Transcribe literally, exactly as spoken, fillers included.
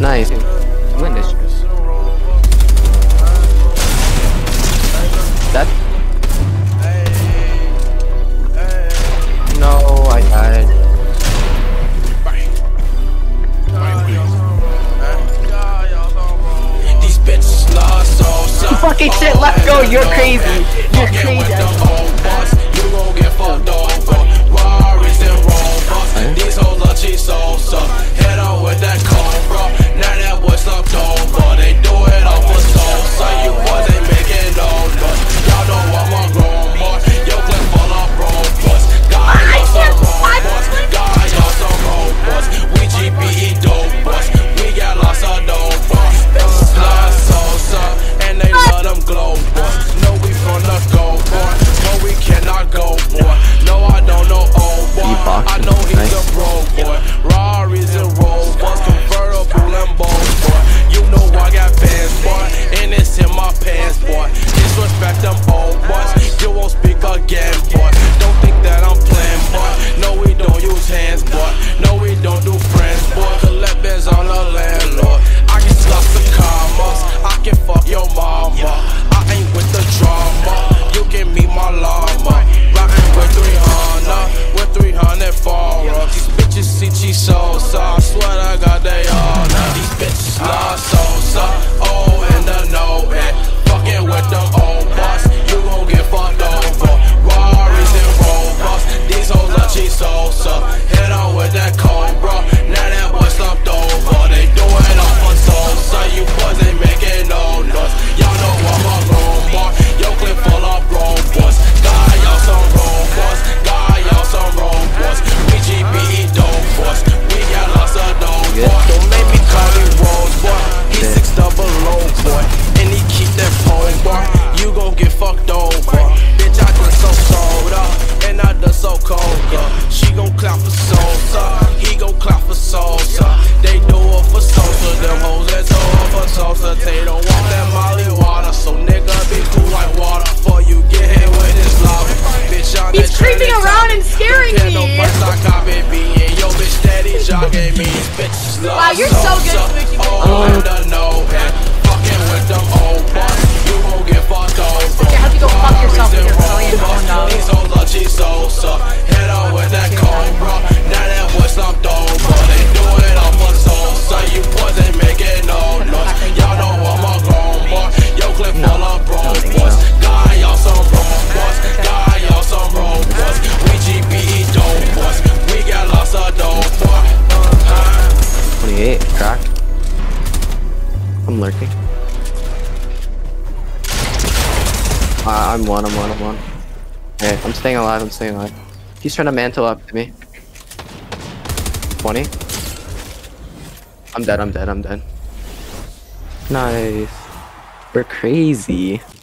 Nice. Win this. That. No, I died. These bitches lost so Fucking shit, let's go. You're crazy. You're crazy. You gon' get fucked over. Rari's and Rovers. These hoes are cheap salsa. Head on with that cobra. Now that boy slumped over. They do it off for salsa. You boys ain't making no noise. Y'all know I'm a grown boy. Yo, clip full of robots. God, y'all some robots. God, y'all some robots. We G P E dope boys. We got lots of dope boys. Slide salsa. And they love them glow boys. No, we from the go boy. No, we cannot go boy. No, I don't know old boy. I know he's a bro boy. Rari's and Rovers. Convertible and bold boy. You know I got bands boy. And it's in my pants boy. Disrespect them old boys. You won't speak again boy. Don't think that I'm playing boy. No, we don't use hands boy. No, we don't do friends boy. Collect bands on the landlord. I can slap the commas. I can fuck your mama. I ain't with the drama. You can meet my llama. Riding with three hundred. With three hundred forearms. These bitches see cheese sauce. I swear I got they all now. These bitches love salsa. Oh, and the know it. Fucking with them old boss. You gon' get fucked over. Rari's and Rovers. These hoes are cheese salsa. Head on with that cobra. Now that boy slumped over. They do it off for salsa. You boys ain't making no noise. Y'all know I'm a grown boy. Yo, clip full of robots. God, y'all some robots. God, y'all some robots. We G P E dope boys. We got lots of dope boy. Don't make me call him Rose boy. He's six double low boy. And he keep that phone boy. You gon' get fucked over. Bitch, I done so sold up. And I done so cold up. She gon' clap for salsa. He gon' clap for salsa. They do it for salsa. Them hoes that do it for salsa. They don't want that molly water. So nigga be cool like water. Before you get hit with this lava. Bitch, I'm He's creeping around and scaring me. No price I copy me. And yo, bitch, steady jogging me. Bitches love Wow, you're so good, Switchy. Oh, and the no head. Fucking with them old boys. You gon' get fucked over. I hope you go fuck yourself with your million phone dollars. These hoes are cheese salsa. Head on with that cobra. Now that boy slumped over. They do it off for salsa. You boys ain't making no noise. Y'all know I'm a grown boy. Yo, clip full of bro boys. God, y'all some bro boys. God, y'all some bro boys. We G P E dope boys. We got lots of dope boy. twenty-eight. Cracked. I'm lurking. Uh, I'm one, I'm one, I'm one. Hey, I'm staying alive, I'm staying alive. He's trying to mantle up to me. twenty. I'm dead, I'm dead, I'm dead. Nice. We're crazy.